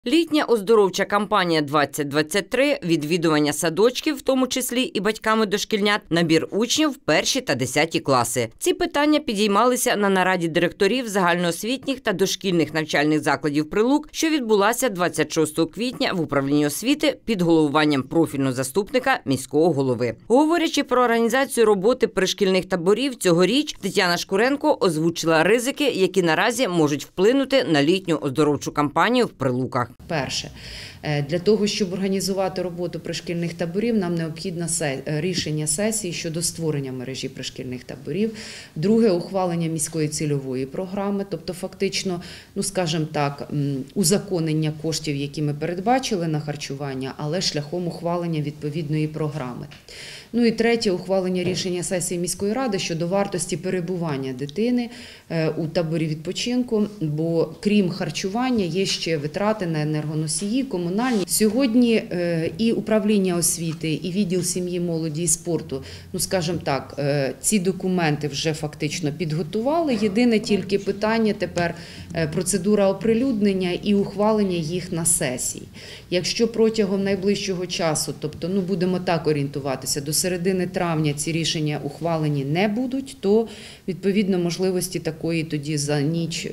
Літня оздоровча кампанія 2023, відвідування садочків, в тому числі і батьками дошкільнят, набір учнів в 1 та 10 класи. Ці питання підіймалися на нараді директорів загальноосвітніх та дошкільних навчальних закладів Прилук, що відбулася 26 квітня в управлінні освіти під головуванням профільного заступника міського голови. Говорячи про організацію роботи пришкільних таборів, цьогоріч Тетяна Шкуренко озвучила ризики, які наразі можуть вплинути на літню оздоровчу кампанію в Прилуках. Перше, для того, щоб організувати роботу пришкільних таборів, нам необхідне рішення сесії щодо створення мережі пришкільних таборів. Друге, ухвалення міської цільової програми, тобто фактично, скажімо так, узаконення коштів, які ми передбачили на харчування, але шляхом ухвалення відповідної програми. І третє, ухвалення рішення сесії міської ради щодо вартості перебування дитини у таборі відпочинку, бо крім харчування є ще витрати на енергоносії, комунальні. Сьогодні і управління освіти, і відділ сім'ї, молоді і спорту, скажімо так, ці документи вже фактично підготували. Єдине тільки питання тепер процедура оприлюднення і ухвалення їх на сесії. Якщо протягом найближчого часу, тобто будемо так орієнтуватися, до середини травня ці рішення ухвалені не будуть, то відповідно можливості такої тоді за ніч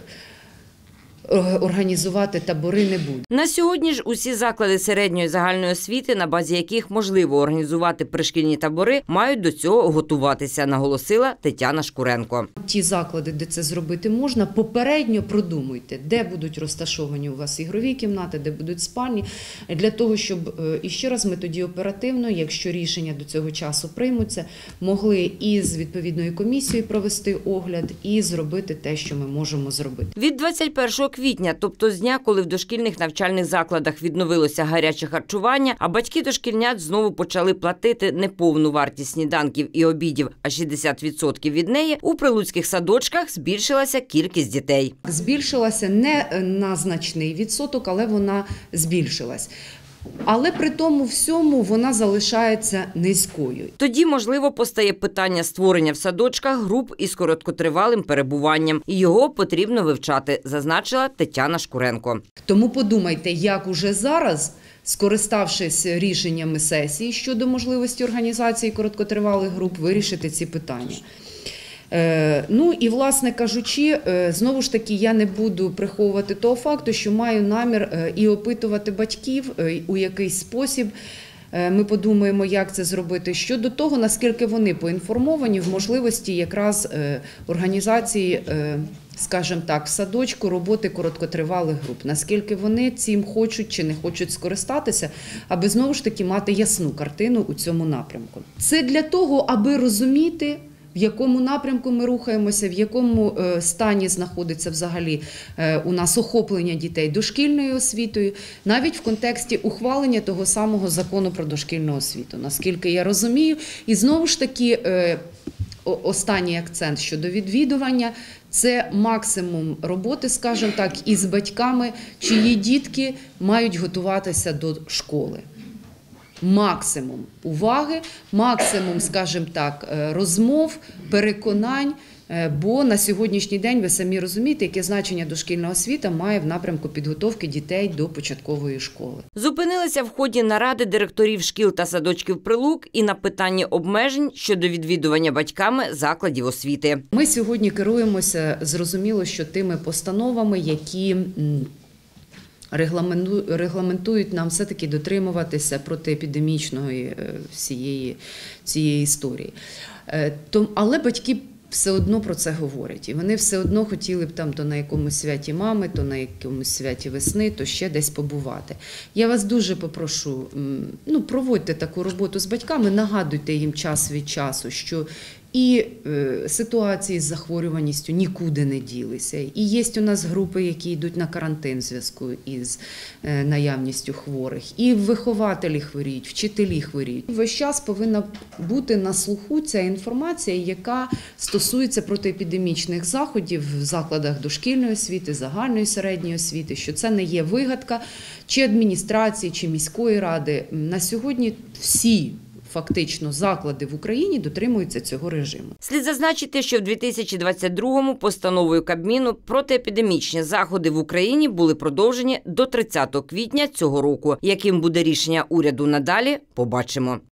організувати табори не буде. На сьогодні ж усі заклади середньої загальної освіти, на базі яких можливо організувати пришкільні табори, мають до цього готуватися, наголосила Тетяна Шкуренко. Ті заклади, де це зробити можна, попередньо продумуйте, де будуть розташовані у вас ігрові кімнати, де будуть спальні, для того, щоб, і ще раз, ми тоді оперативно, якщо рішення до цього часу приймуться, могли із відповідною комісією провести огляд і зробити те, що ми можемо зробити. Від 21 квітня, тобто з дня, коли в дошкільних навчальних закладах відновилося гаряче харчування, а батьки дошкільнят знову почали платити не повну вартість сніданків і обідів, а 60% від неї, у прилуцьких садочках збільшилася кількість дітей. Збільшилася не на значний відсоток, але вона збільшилась. Але при тому всьому вона залишається низькою. Тоді, можливо, постає питання створення в садочках груп із короткотривалим перебуванням. І його потрібно вивчати, зазначила Тетяна Шкуренко. Тому подумайте, як уже зараз, скориставшись рішеннями сесії щодо можливості організації короткотривалих груп, вирішити ці питання. І, власне кажучи, знову ж таки, я не буду приховувати того факту, що маю намір і опитувати батьків у якийсь спосіб. Ми подумаємо, як це зробити, щодо того, наскільки вони поінформовані в можливості якраз організації, скажімо так, в садочку роботи короткотривалих груп. Наскільки вони цим хочуть чи не хочуть скористатися, аби знову ж таки мати ясну картину у цьому напрямку. Це для того, аби розуміти, в якому напрямку ми рухаємося, в якому стані знаходиться взагалі у нас охоплення дітей дошкільною освітою, навіть в контексті ухвалення того самого закону про дошкільну освіту, наскільки я розумію. І знову ж таки, останній акцент щодо відвідування – це максимум роботи, скажімо так, із батьками, чиї дітки мають готуватися до школи. Максимум уваги, максимум, скажімо так, розмов, переконань, бо на сьогоднішній день, ви самі розумієте, яке значення дошкільна освіта має в напрямку підготовки дітей до початкової школи. Зупинилися в ході наради директорів шкіл та садочків Прилук і на питанні обмежень щодо відвідування батьками закладів освіти. Ми сьогодні керуємося, зрозуміло, що тими постановами, які регламентують нам все-таки дотримуватися протиепідемічної цієї історії. Але батьки все одно про це говорять. І вони все одно хотіли б то на якомусь святі мами, то на якомусь святі весни, то ще десь побувати. Я вас дуже попрошу, проводьте таку роботу з батьками, нагадуйте їм час від часу, що і ситуації з захворюваністю нікуди не ділися. І є у нас групи, які йдуть на карантин в зв'язку із наявністю хворих. І вихователі хворіють, вчителі хворіють. Весь час повинна бути на слуху ця інформація, яка стосується протиепідемічних заходів в закладах дошкільної освіти, загальної середньої освіти, що це не є вигадка чи адміністрації, чи міської ради. На сьогодні всі фактично заклади в Україні дотримуються цього режиму. Слід зазначити, що в 2022-му постановою Кабміну протиепідемічні заходи в Україні були продовжені до 30 квітня цього року. Яким буде рішення уряду надалі, побачимо.